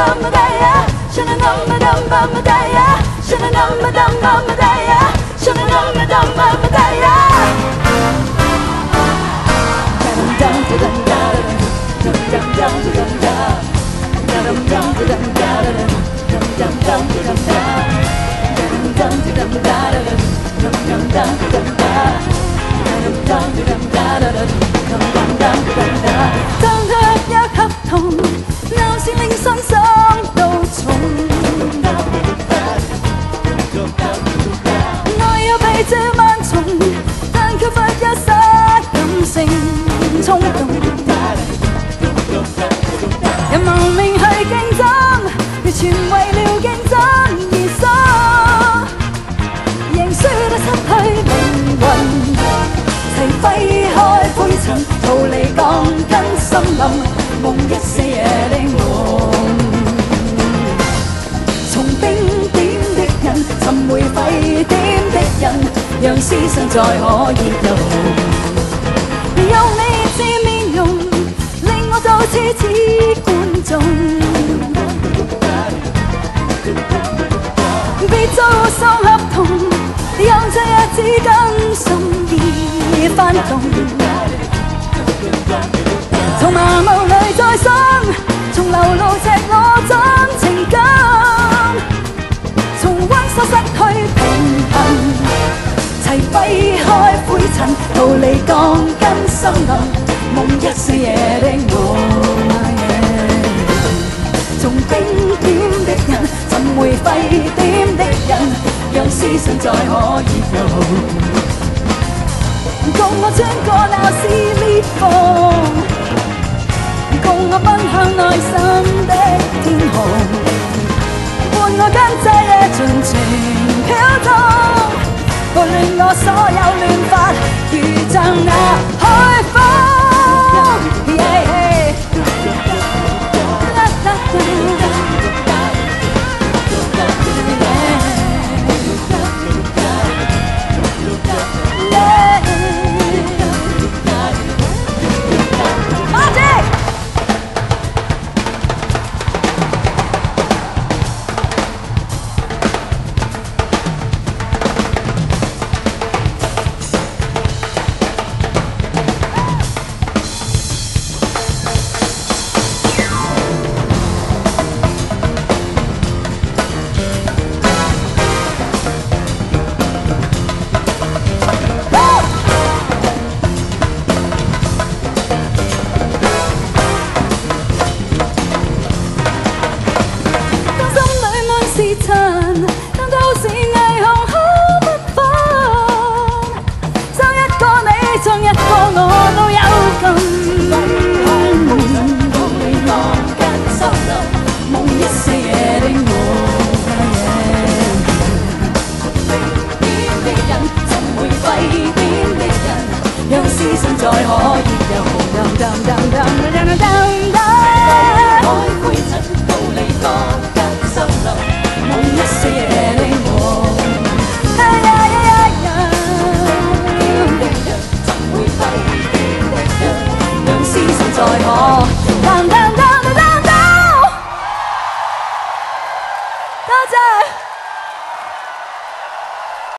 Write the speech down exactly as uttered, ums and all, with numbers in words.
Madaya, Shananam Madam Madaya, Shananam Madam Madaya, Shananam Madam Madaya. Dum dum dum dum dum dum dum dum dum dum dum dum dum dum dum dum當卻一合同，鬧市令身傷到重。愛要被這萬重，但缺乏一絲感性衝動。人亡命去競爭，如全為了競爭而生，仍輸得失去靈魂。齊揮開灰塵，逃離鋼筋森林，夢一些夜的夢。從冰點的人尋回沸點的人，讓思想再可以流。用你似面容，令我就似似觀眾。別做喪合同，讓這日子更心意翻動。從麻木裏再生，從流露赤裸真情感，從溫室失去平衡，齊揮開灰塵，逃離鋼筋森林，夢一些夜的我。從冰點的人尋回沸點的人，讓思想再可以遊。共我穿過鬧市裂縫，共我奔向內心的天空，伴我跟這夜盡情飄動，撥亂我所有亂髮，如像那海風。但都是霓虹可不分，就一個你，像一個我都有份。鋼筋森林，夢一些夜的我。冰點的人，尋回沸點的人，讓思想再可以。